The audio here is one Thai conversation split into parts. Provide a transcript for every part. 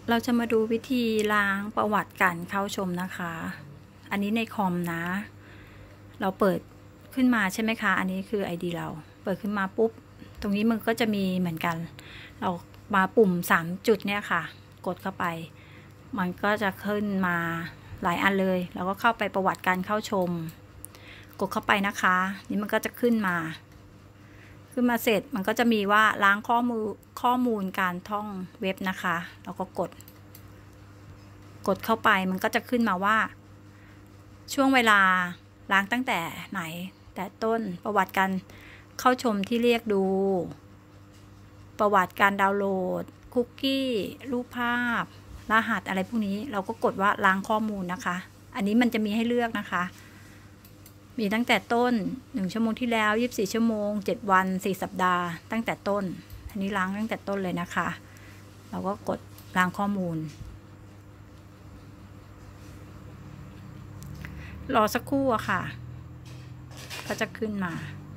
เราจะมาดูวิธีล้างประวัติการเข้าชมนะคะ อันนี้ในคอมนะ เราเปิดขึ้นมาใช่ไหมคะ อันนี้คือ ID เราเปิดขึ้นมาปุ๊บ ตรงนี้มันก็จะมีเหมือนกัน เรามาปุ่ม3จุดเนี่ยค่ะ กดเข้าไป มันก็จะขึ้นมาหลายอันเลย เราก็เข้าไปประวัติการเข้าชม กดเข้าไปนะคะ นี่มันก็จะขึ้นมาเสร็จมันก็จะมีว่าล้างข้อมูลการท่องเว็บนะคะเราก็กดเข้าไปมันก็จะขึ้นมาว่าช่วงเวลาล้างตั้งแต่ไหนแต่ต้นประวัติการเข้าชมที่เรียกดูประวัติการดาวน์โหลดคุกกี้รูปภาพรหัสอะไรพวกนี้เราก็กดว่าล้างข้อมูลนะคะอันนี้มันจะมีให้เลือกนะคะมีตั้งแต่ต้น1ชั่วโมงที่แล้ว24ชั่วโมง7วัน4สัปดาห์ตั้งแต่ต้นอันนี้ล้างตั้งแต่ต้นเลยนะคะเราก็กดล้างข้อมูลรอสักครู่อะค่ะก็จะขึ้นมา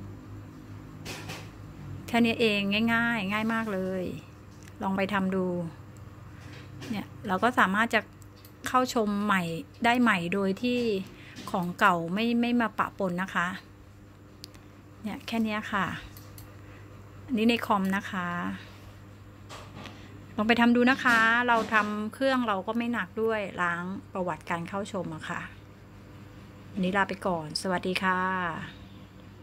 แค่นี้เองง่ายมากเลยลองไปทำดูเนี่ยเราก็สามารถจะเข้าชมใหม่ได้ใหม่โดยที่ของเก่าไม่มาปะปนนะคะเนี่ยแค่นี้ค่ะอันนี้ในคอมนะคะลองไปทำดูนะคะเราทำเครื่องเราก็ไม่หนักด้วยล้างประวัติการเข้าชมอะค่ะวันนี้ลาไปก่อนสวัสดีค่ะ